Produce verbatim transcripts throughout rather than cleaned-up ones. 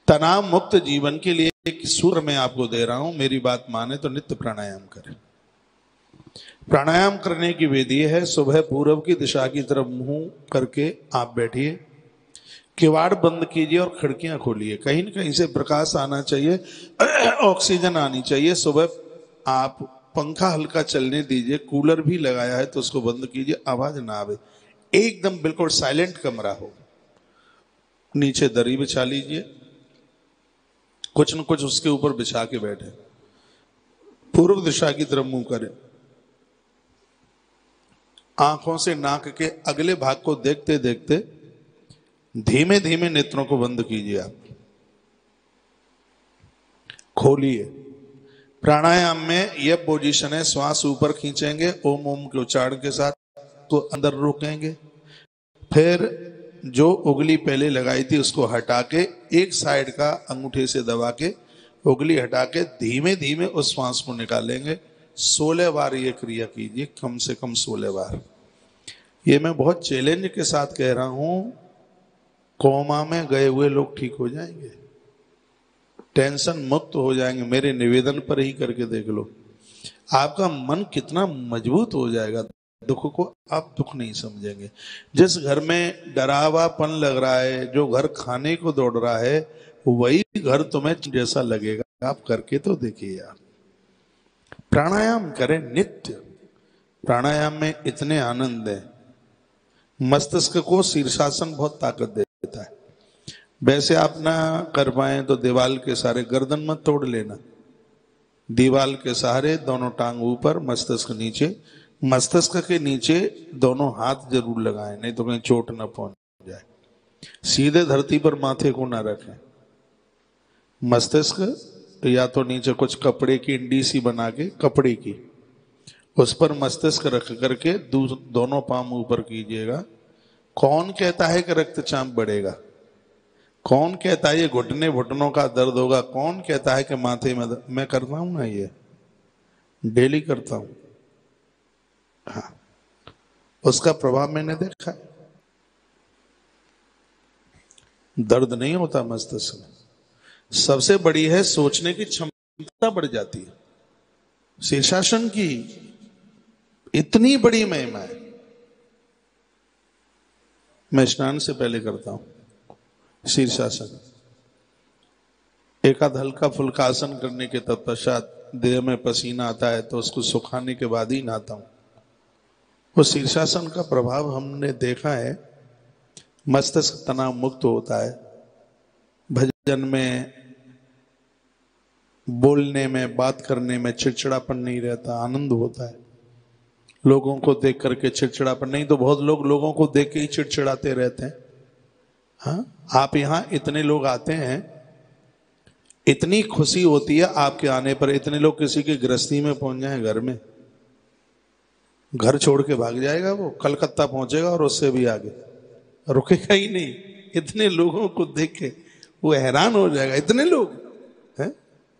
तनाव मुक्त जीवन के लिए एक सूत्र मैं आपको दे रहा हूं, मेरी बात माने तो नित्य प्राणायाम करें। प्राणायाम करने की विधि है, सुबह पूर्व की दिशा की तरफ मुंह करके आप बैठिए, किवाड़ बंद कीजिए और खिड़कियां खोलिए। कहीं न कहीं से प्रकाश आना चाहिए, ऑक्सीजन आनी चाहिए। सुबह आप पंखा हल्का चलने दीजिए, कूलर भी लगाया है तो उसको बंद कीजिए, आवाज ना आवे, एकदम बिल्कुल साइलेंट कमरा हो। नीचे दरी बिछा लीजिए, कुछ न कुछ उसके ऊपर बिछा के बैठे, पूर्व दिशा की तरफ मुंह करें, आंखों से नाक के अगले भाग को देखते देखते धीमे धीमे नेत्रों को बंद कीजिए। आप खोलिए। प्राणायाम में यह पोजीशन है, श्वास ऊपर खींचेंगे ओम ओम के उच्चारण के साथ, तो अंदर रोकेंगे, फिर जो उंगली पहले लगाई थी उसको हटा के एक साइड का अंगूठे से दबा के उंगली हटा के धीमे धीमे उस श्वास को निकालेंगे। सोलह बार ये क्रिया कीजिए, कम से कम सोलह बार। ये मैं बहुत चैलेंज के साथ कह रहा हूं, कोमा में गए हुए लोग ठीक हो जाएंगे, टेंशन मुक्त हो जाएंगे। मेरे निवेदन पर ही करके देख लो, आपका मन कितना मजबूत हो जाएगा। दुख को आप दुख नहीं समझेंगे। जिस घर में डरावापन लग रहा है, जो घर खाने को दौड़ रहा है, वही घर तुम्हें जैसा लगेगा। आप करके तो देखिए यार, प्राणायाम करें नित्य। प्राणायाम में इतने आनंद है, मस्तिष्क को शीर्षासन बहुत ताकत देता है। वैसे आप ना कर पाए तो दीवाल के सहारे, गर्दन मत तोड़ लेना, दीवाल के सहारे दोनों टांग ऊपर, मस्तिष्क नीचे, मस्तिष्क के नीचे दोनों हाथ जरूर लगाएं, नहीं तो कहीं चोट न पहुंच जाए। सीधे धरती पर माथे को ना रखें, मस्तिष्क या तो नीचे कुछ कपड़े की इंडी सी बना के, कपड़े की, उस पर मस्तिष्क रख करके दोनों पांव ऊपर कीजिएगा। कौन कहता है कि रक्तचाप बढ़ेगा? कौन कहता है ये घुटने घुटनों का दर्द होगा? कौन कहता है कि माथे में दर्द? मैं करता हूं ना, ये डेली करता हूं। हाँ, उसका प्रभाव मैंने देखा है, दर्द नहीं होता मस्तिष्क में। सबसे बड़ी है सोचने की क्षमता बढ़ जाती है। शीर्षासन की इतनी बड़ी महिमा है। मैं स्नान से पहले करता हूं शीर्षासन। एक आध हल्का फुल्का आसन करने के तत्पश्चात देह में पसीना आता है तो उसको सुखाने के बाद ही नहाता हूं। वो शीर्षासन का प्रभाव हमने देखा है, मस्तिष्क तनाव मुक्त होता है, भजन में, बोलने में, बात करने में चिड़चिड़ापन नहीं रहता, आनंद होता है। लोगों को देख करके चिड़चिड़ापन नहीं, तो बहुत लोग लोगों को देख के ही चिड़चिड़ाते रहते हैं। हाँ, आप यहाँ इतने लोग आते हैं, इतनी खुशी होती है आपके आने पर। इतने लोग किसी की गृहस्थी में पहुंच जाए, घर में, घर छोड़ के भाग जाएगा, वो कलकत्ता पहुंचेगा और उससे भी आगे, रुकेगा ही नहीं। इतने लोगों को देख के वो हैरान हो जाएगा, इतने लोग हैं।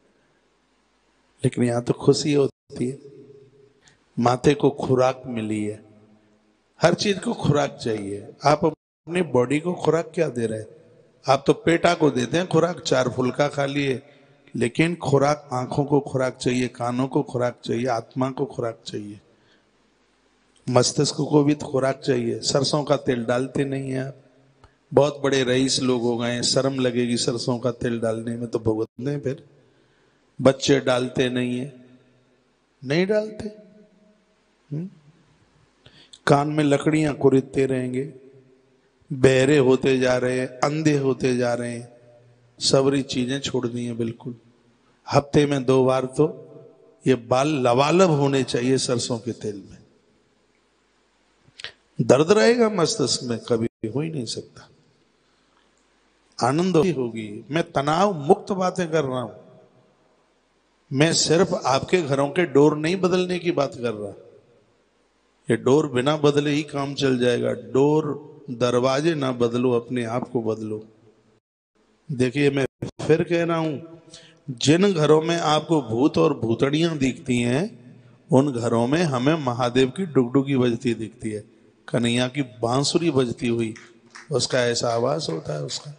लेकिन यहां तो खुशी होती है, माथे को खुराक मिली है। हर चीज को खुराक चाहिए। आप अपनी बॉडी को खुराक क्या दे रहे हैं? आप तो पेटा को देते हैं खुराक, चार फुल्का खा लिए, लेकिन खुराक, आंखों को खुराक चाहिए, कानों को खुराक चाहिए, आत्मा को खुराक चाहिए, मस्तिष्क को भी तो खुराक चाहिए। सरसों का तेल डालते नहीं है आप। बहुत बड़े रईस लोग हो गए, शर्म लगेगी सरसों का तेल डालने में, तो भुगत दें फिर। बच्चे डालते नहीं है, नहीं डालते, हुँ? कान में लकड़ियां कुरीदते रहेंगे, बहरे होते जा रहे हैं, अंधे होते जा रहे हैं, सबरी चीजें छोड़ दी हैं बिल्कुल। हफ्ते में दो बार तो ये बाल लबालब होने चाहिए सरसों के तेल में। दर्द रहेगा मस्तिष्क में, कभी हो ही नहीं सकता। आनंद होगी। मैं तनाव मुक्त बातें कर रहा हूं, मैं सिर्फ आपके घरों के डोर नहीं बदलने की बात कर रहा। ये डोर बिना बदले ही काम चल जाएगा। डोर, दरवाजे ना बदलो, अपने आप को बदलो। देखिए, मैं फिर कह रहा हूं, जिन घरों में आपको भूत और भूतड़ियां दिखती हैं, उन घरों में हमें महादेव की डुगडुगी बजती दिखती है, कन्हैया की बांसुरी बजती हुई, उसका ऐसा आवाज होता है उसका।